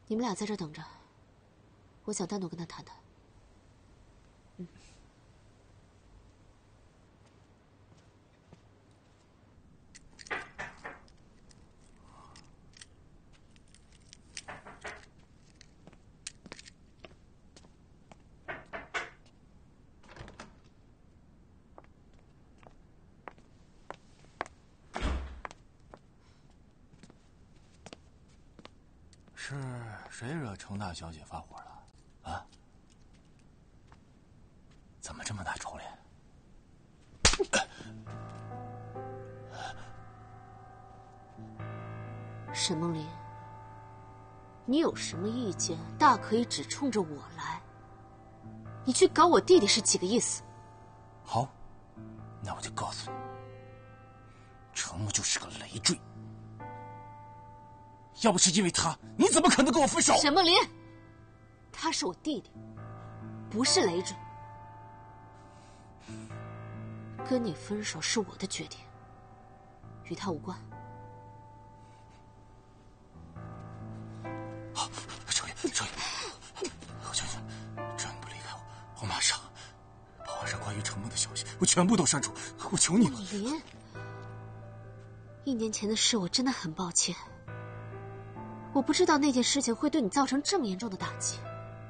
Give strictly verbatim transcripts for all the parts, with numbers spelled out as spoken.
你们俩在这等着，我想单独跟他谈谈。嗯。 是谁惹程大小姐发火了？啊？怎么这么大臭脸？ 沈梦玲，你有什么意见，大可以只冲着我来。你去搞我弟弟是几个意思？ 好，那我就告诉你，程木就是个累赘。要不是因为他，你怎么可能跟我分手？ 沈梦林，他是我弟弟，不是累赘。跟你分手是我的决定，与他无关。 好，程宇，程宇，我求求你，只要你不离开我，我马上把网上关于程木的消息我全部都删除，我求你了。 林，一年前的事我真的很抱歉。我不知道那件事情会对你造成这么严重的打击，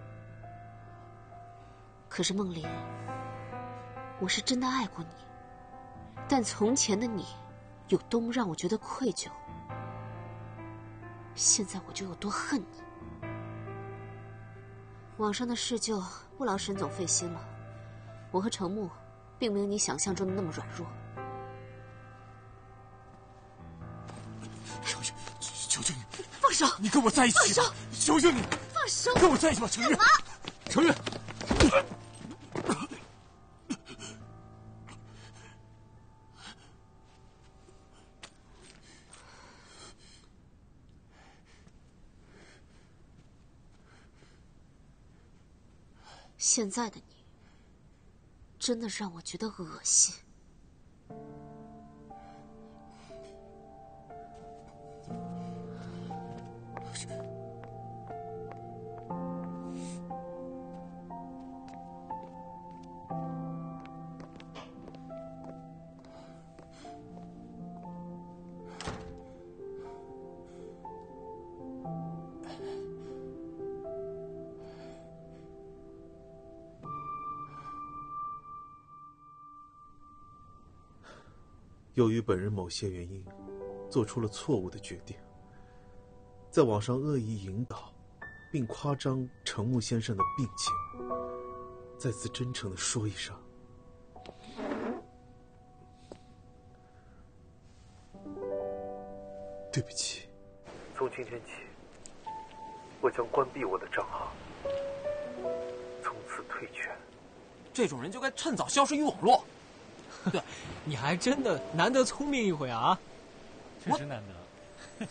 可是梦玲，我是真的爱过你，但从前的你有多么让我觉得愧疚，现在我就有多恨你。网上的事就不劳沈总费心了，我和程木并没有你想象中的那么软弱。 程宇，求求你。 放手！ 你跟我在一起！ 放手！ 求求你！ 放手！ 跟我在一起吧，程宇！ 干嘛？ 程宇！ 现在的你，真的让我觉得恶心。 由于本人某些原因，做出了错误的决定，在网上恶意引导，并夸张程木先生的病情，在此真诚地说一声，对不起。从今天起，我将关闭我的账号，从此退圈。 这种人就该趁早消失于网络。 对，你还真的难得聪明一回啊！ 确实难得。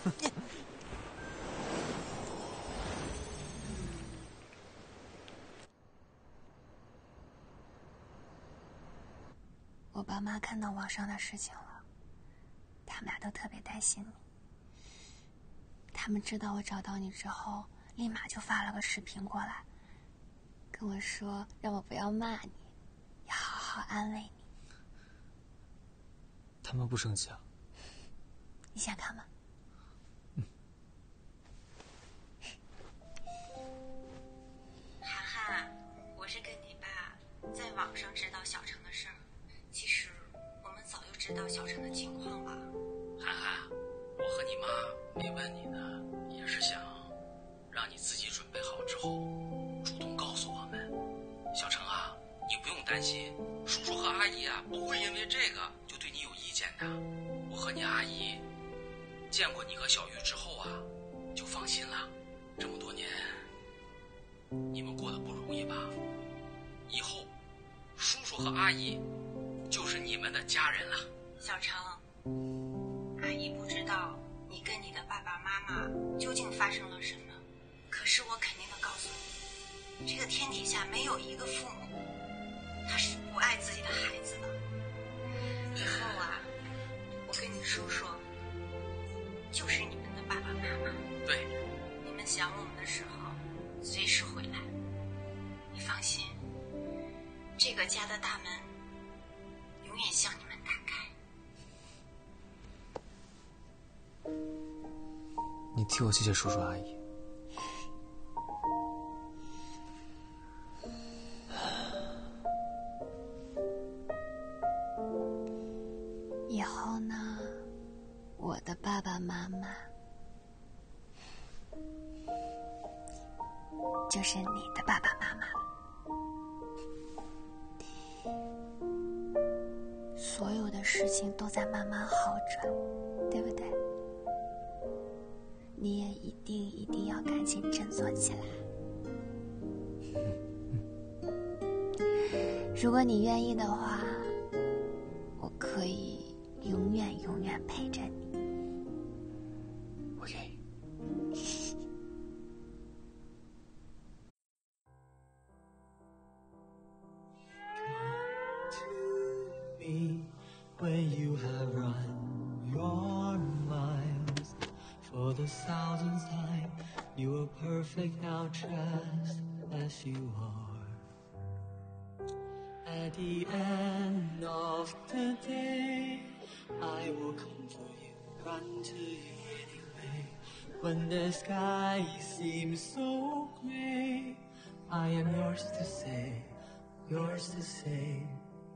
我爸妈看到网上的事情了，他们俩都特别担心你。他们知道我找到你之后，立马就发了个视频过来，跟我说让我不要骂你，要好好安慰你。 他们不生气啊？ 你想看吗？ 嗯。 涵涵，我是跟你爸在网上知道小程的事儿，其实我们早就知道小程的情况了。 涵涵，我和你妈没问你呢，也是想让你自己准备好之后，主动告诉我们。小程啊，你不用担心，叔叔和阿姨啊不会因为这个就对你有意见的。我和你阿姨见过你和小玉之后啊，就放心了。这么多年，你们过得不容易吧？以后，叔叔和阿姨就是你们的家人了。 小程，阿姨不知道你跟你的爸爸妈妈究竟发生了什么，可是我肯定的告诉你，这个天底下没有一个父母他是不爱自己的孩子的。以后啊，我跟你叔叔就是你们的爸爸妈妈。 对， 你们想我们的时候，随时回来。你放心，这个家的大门永远向你们打开。 你替我谢谢叔叔阿姨。 以后呢，我的爸爸妈妈就是你的爸爸妈妈了。所有的事情都在慢慢好转，对不对？你也一定一定要赶紧振作起来。如果你愿意的话，我可以永远永远陪着你。 我愿意。 When you have run your miles for the thousandth time, you are perfect now just as you are. At the end of the day, I will come for you, run to you anyway. When the sky seems so gray, I am yours to say, yours to say.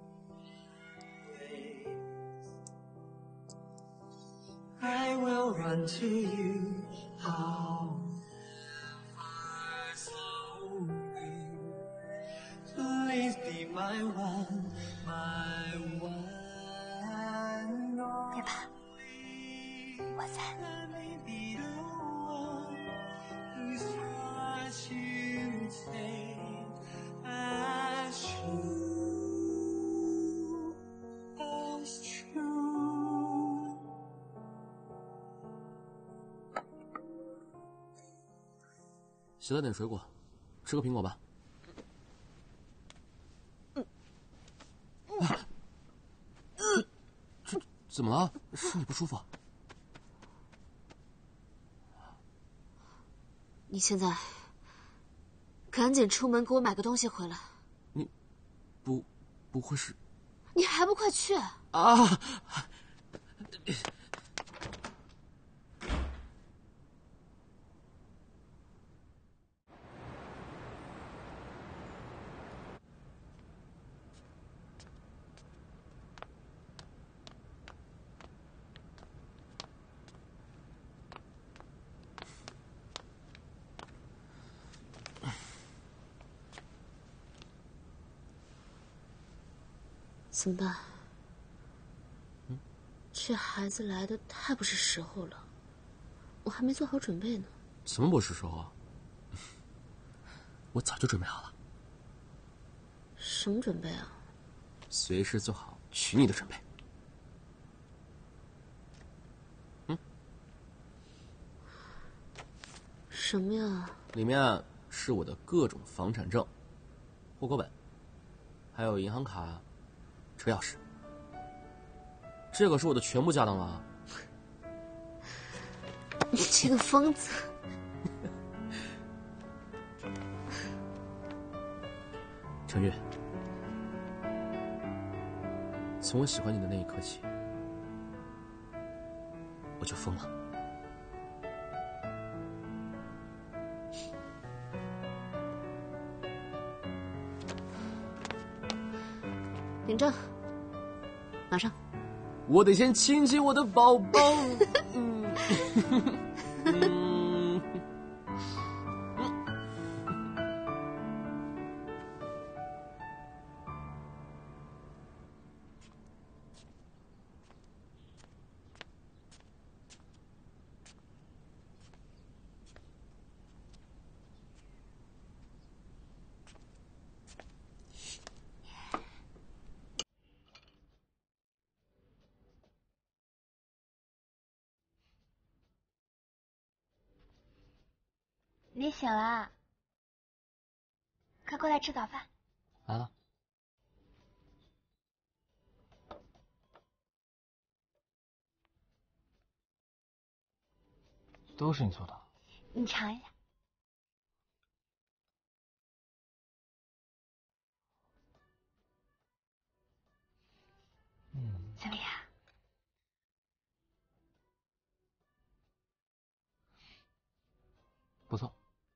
I will run to you, however slowly. Please be my one, my one. 对吧？我在。 Whose trust you take as true, as true. 携带点水果，吃个苹果吧。嗯，啊，这这怎么了？身体不舒服？ 你现在赶紧出门给我买个东西回来。 你，不，不会是？ 你还不快去！ 啊！ 怎么办？ 嗯， 这孩子来的太不是时候了，我还没做好准备呢。 怎么不是时候啊？我早就准备好了。 什么准备啊？ 随时做好娶你的准备。嗯？ 什么呀？ 里面是我的各种房产证、户口本，还有银行卡、车钥匙。这可是我的全部家当了。 你这个疯子！ 程月，从我喜欢你的那一刻起，我就疯了。 领证，马上。 我得先亲亲我的宝宝。嗯嗯你醒了，快过来吃早饭。 来了。都是你做的。 你尝一下。 嗯， 怎么样？ 不错。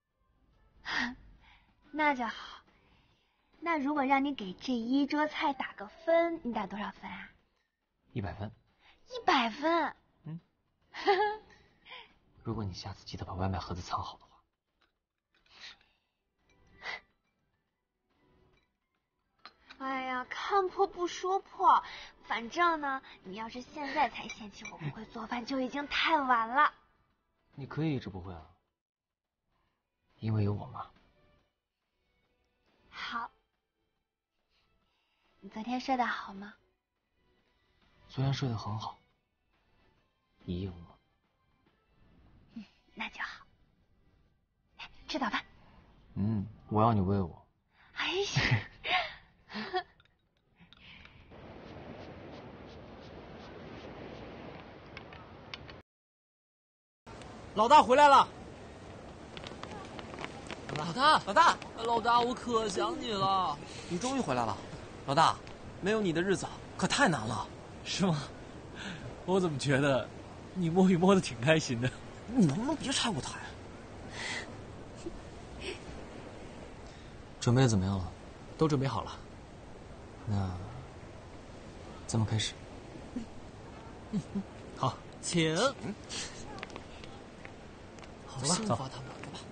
那就好。那如果让你给这一桌菜打个分，你打多少分啊？ 一百分。 一百分。 嗯。如果你下次记得把外卖盒子藏好的话。 哎呀，看破不说破，反正呢，你要是现在才嫌弃我不会做饭，就已经太晚了。 你可以一直不会啊，因为有我妈。 好。你昨天睡得好吗？ 昨天睡得很好，一夜无梦。 嗯，那就好。吃早饭。 嗯，我要你喂我。 哎呀。 老大回来了。 老大，老大，老大，我可想你了。你终于回来了，老大，没有你的日子可太难了。 是吗？我怎么觉得你摸鱼摸得挺开心的？ 你能不能别拆我台？准备的怎么样了？ 都准备好了。 那咱们开始。 好，请。 好幸福啊，他们，走吧。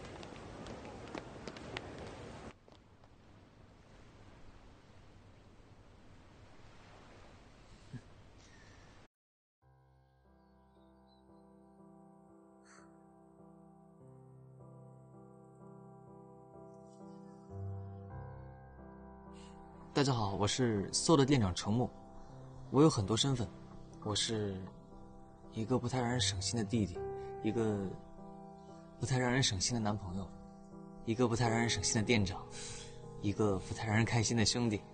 大家好，我是 S O 的店长程木，我有很多身份，我是一个不太让人省心的弟弟，一个不太让人省心的男朋友，一个不太让人省心的店长，一个不太让人开心的兄弟。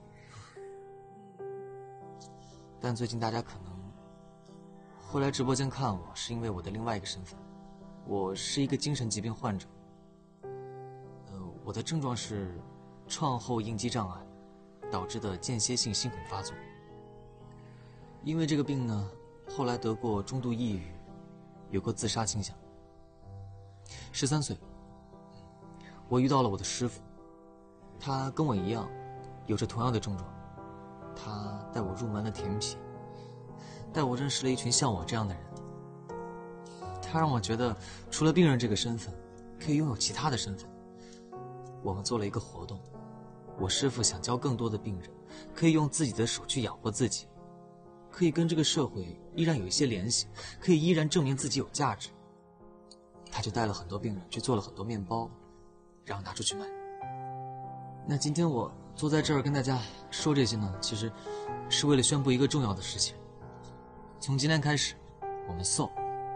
但最近大家可能会来直播间看我，是因为我的另外一个身份，我是一个精神疾病患者。呃，我的症状是创后应激障碍导致的间歇性心梗发作。因为这个病呢，后来得过中度抑郁，有过自杀倾向。十三岁，我遇到了我的师傅，他跟我一样，有着同样的症状。他带我入门了甜品，带我认识了一群像我这样的人。他让我觉得，除了病人这个身份，可以拥有其他的身份。我们做了一个活动，我师傅想教更多的病人，可以用自己的手去养活自己，可以跟这个社会依然有一些联系，可以依然证明自己有价值。他就带了很多病人去做了很多面包，然后拿出去卖。那今天我坐在这儿跟大家说这些呢，其实是为了宣布一个重要的事情。从今天开始，我们 S O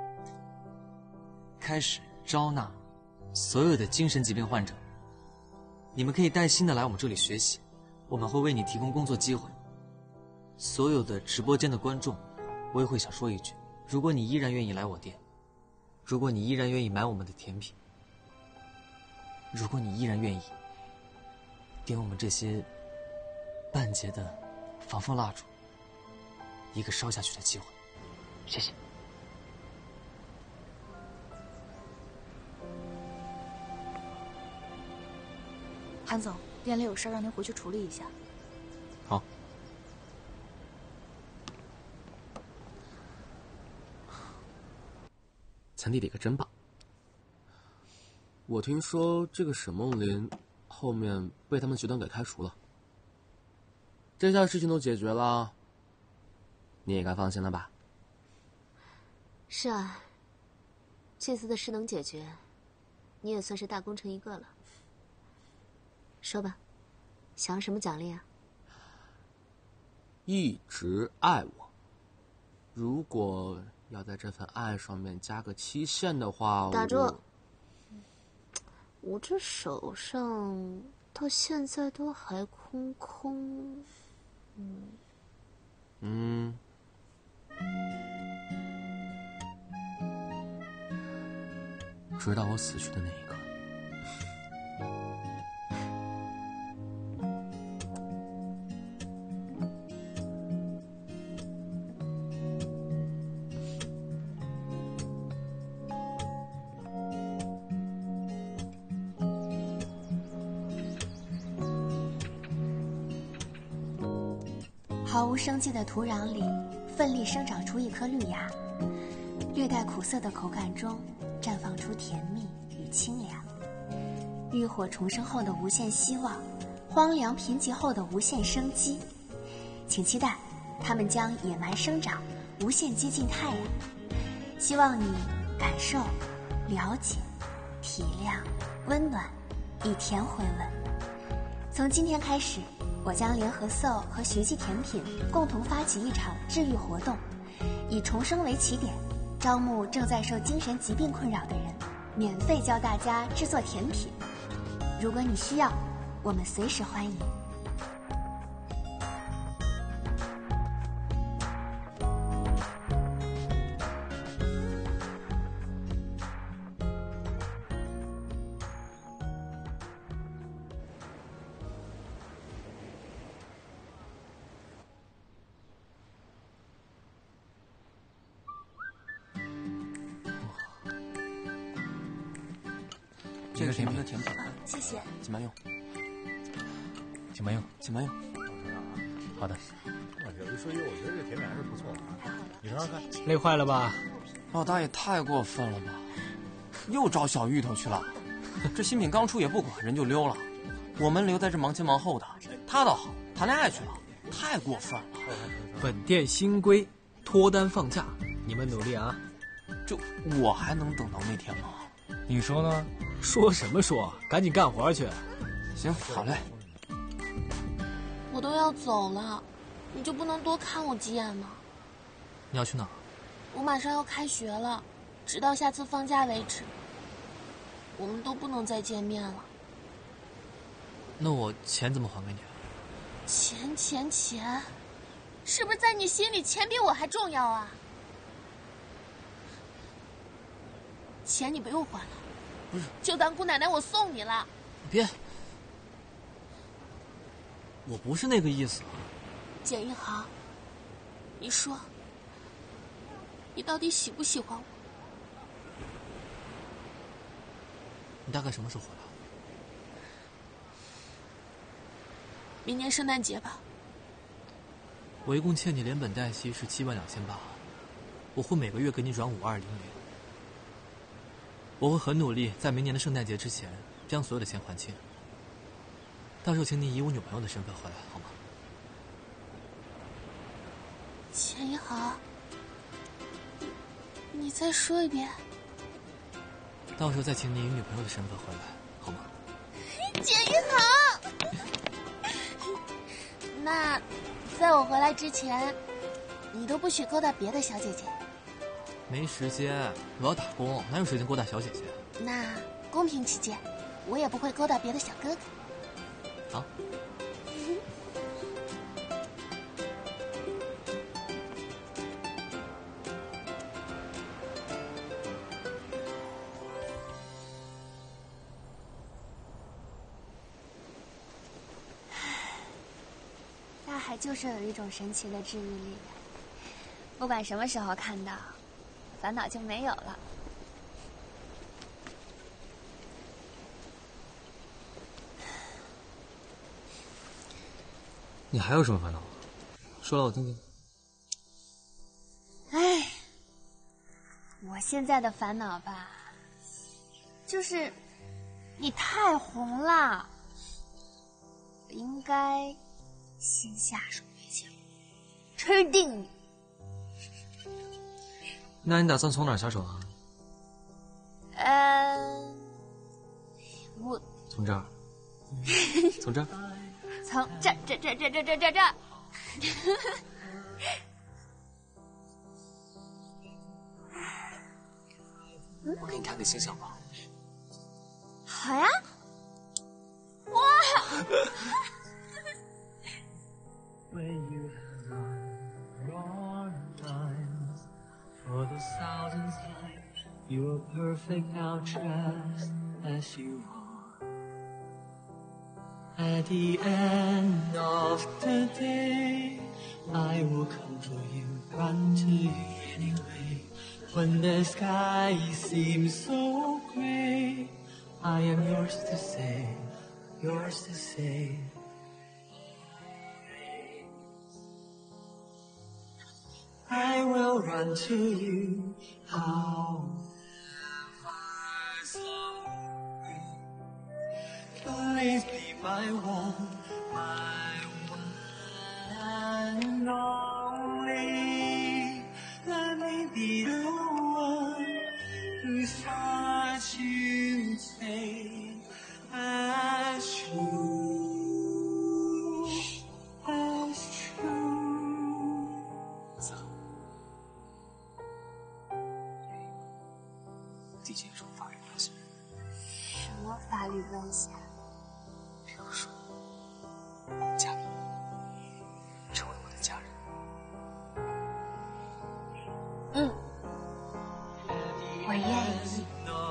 开始招纳所有的精神疾病患者。你们可以带薪的来我们这里学习，我们会为你提供工作机会。所有的直播间的观众，我也会想说一句：如果你依然愿意来我店，如果你依然愿意买我们的甜品，如果你依然愿意点我们这些半截的防风蜡烛，一个烧下去的机会。谢谢。 韩总，店里有事让您回去处理一下。 好。咱弟弟可真棒。我听说这个沈梦林后面被他们集团给开除了，这下事情都解决了，你也该放心了吧？ 是啊，这次的事能解决，你也算是大功臣一个了。说吧，想要什么奖励啊？ 一直爱我，如果要在这份爱上面加个期限的话， 打住！我这手上到现在都还空空。嗯。 嗯。 直到我死去的那一刻。 毫无生机的土壤里，奋力生长出一颗绿芽，略带苦涩的口感中，绽放出甜蜜与清凉。浴火重生后的无限希望，荒凉贫瘠后的无限生机。请期待，它们将野蛮生长，无限接近太阳。希望你感受、了解、体谅、温暖，以甜回吻。从今天开始，我将联合 S O 和徐记甜品共同发起一场治愈活动，以重生为起点，招募正在受精神疾病困扰的人，免费教大家制作甜品。如果你需要，我们随时欢迎。 这个是您的甜品， 谢谢。 请慢用，请慢用，请慢用。好的。 有一说一，我觉得这甜品还是不错的。你尝尝看。 累坏了吧？ 老大也太过分了吧！又找小芋头去了。这新品刚出也不管，人就溜了。我们留在这忙前忙后的，他倒好，谈恋爱去了，太过分了。 本店新规，脱单放假，你们努力啊！ 就我还能等到那天吗？ 你说呢？说什么说？赶紧干活去。 行，好嘞。 我都要走了，你就不能多看我几眼吗？ 你要去哪儿？ 我马上要开学了，直到下次放假为止。我们都不能再见面了。 那我钱怎么还给你？ 钱钱钱，是不是在你心里钱比我还重要啊？钱你不用还了， 不是， 就当姑奶奶我送你了。 别，我不是那个意思。 简一航，你说，你到底喜不喜欢我？ 你大概什么时候回来？ 明年圣诞节吧。 我一共欠你连本带息是七万两千八，我会每个月给你转五二零零。我会很努力，在明年的圣诞节之前将所有的钱还清。到时候请你以我女朋友的身份回来，好吗？ 钱一航，你再说一遍。 到时候再请你以女朋友的身份回来，好吗？ 简一航，那在我回来之前，你都不许勾搭别的小姐姐。 没时间，我要打工，哪有时间勾搭小姐姐？ 那公平起见，我也不会勾搭别的小哥哥。 好。 大海就是有一种神奇的治愈力量，不管什么时候看到，烦恼就没有了。 你还有什么烦恼？说来我听听。 哎，我现在的烦恼吧，就是你太红了，我应该先下手为强，吃定你。 那你打算从哪儿下手啊？ 嗯，我从这儿，从这儿， 从这这这这这这这这。 我给你看个星象吧。 好呀！哇！ You are perfect now, just as you are. At the end of the day, I will come for you, run to you anyway. When the sky seems so gray, I am yours to save, yours to save. I will run to you, however slowly. Please be my one, my one and only. Let me be the one whose heart you take as true, as true. 缔结一种法律关系。 什么法律关系啊？ 比如说，嫁给我，成为我的家人。 嗯，我愿意。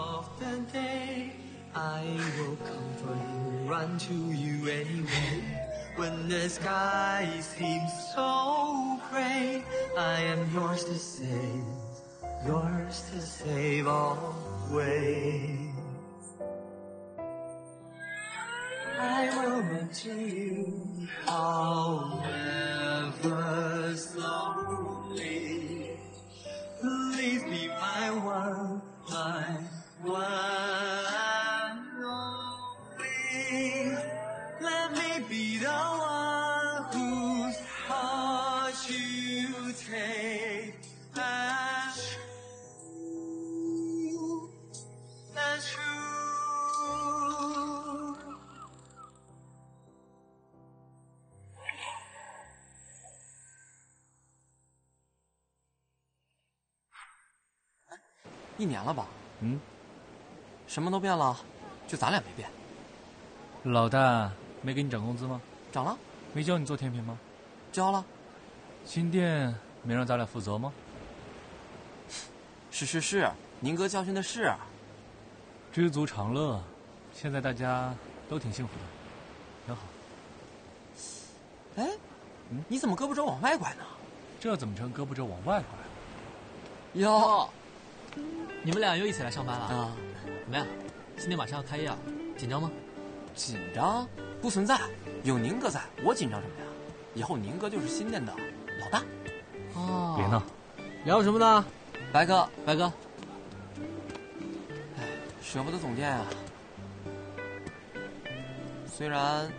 I will come for you, run to you anyway. When the sky seems so gray, I am yours to save, yours to save always. I will run to you, however slowly. Please be my one, my one.Let me be the one whose heart you take as true, as true. 一年了吧？ 嗯， 什么都变了，就咱俩没变。 老大没给你涨工资吗？ 涨了。 没教你做甜品吗？ 教了。 新店没让咱俩负责吗？ 是是是，宁哥教训的是。 知足常乐，现在大家都挺幸福的，挺好。 哎，嗯，你怎么胳膊肘往外拐呢？ 这怎么成胳膊肘往外拐？ 哟， 你们俩又一起来上班了啊？ 怎么样？新店马上要开业了，紧张吗？ 紧张？不存在，有宁哥在，我紧张什么呀？以后宁哥就是新店的老大。 哦， 别闹， 聊什么呢？ 白哥， 白哥， 哎，舍不得总监啊。虽然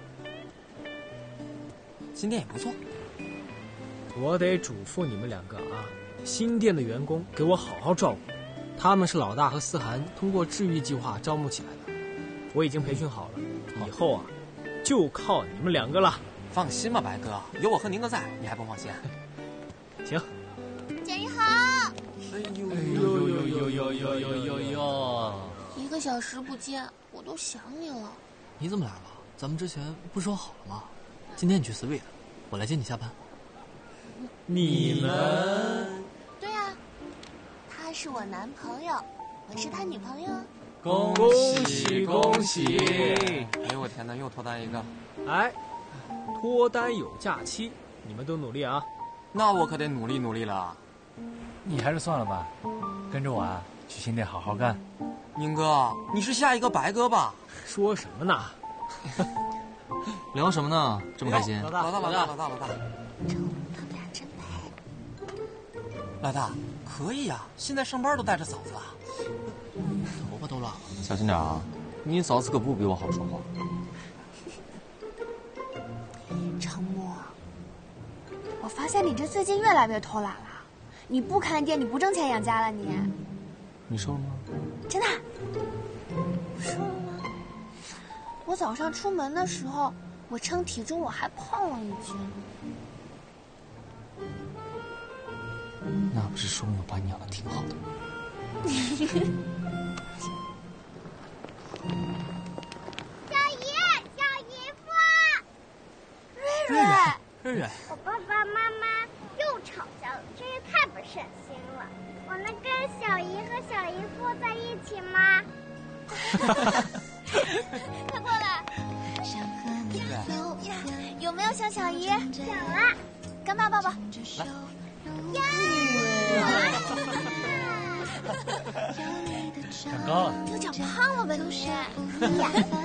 新店也不错。 我得嘱咐你们两个啊，新店的员工给我好好照顾，他们是老大和思涵通过治愈计划招募起来的，我已经培训好了，以后啊，就靠你们两个了。 放心吧，白哥，有我和宁哥在，你还不放心？ 行。 姐你好。 哎呦哎呦呦呦呦呦呦呦呦！ 一个小时不见，我都想你了。 你怎么来了？咱们之前不说好了吗？今天你去 Sweet， 我来接你下班。 你们？ 对啊，他是我男朋友，我是他女朋友。 恭喜恭喜！ 哎呦我天哪，又脱单一个！ 哎，脱单有假期，你们都努力啊！ 那我可得努力努力了。 你还是算了吧，跟着我啊，去新店好好干。 宁哥，你是下一个白哥吧？ 说什么呢？ 聊什么呢？这么开心？ 老大老大老大老大老大， 他们俩真配。 老大可以呀，现在上班都带着嫂子啊。 头发都乱了， 小心点啊！你嫂子可不比我好说话。 程默，我发现你这最近越来越偷懒了。你不开店，你不挣钱养家了你？ 你瘦了吗？ 真的？不瘦了吗？我早上出门的时候，我称体重，我还胖了一斤。 那不是说明我把你养的挺好的。 小姨，小姨夫， 瑞瑞， 瑞瑞， 我爸爸妈妈又吵架了，真是太不省心了。我能跟小姨和小姨夫快过来！呀，有没有像小姨？有啊，干妈抱抱。来。呀！ 长高了。 又长胖了吧？都是。呀。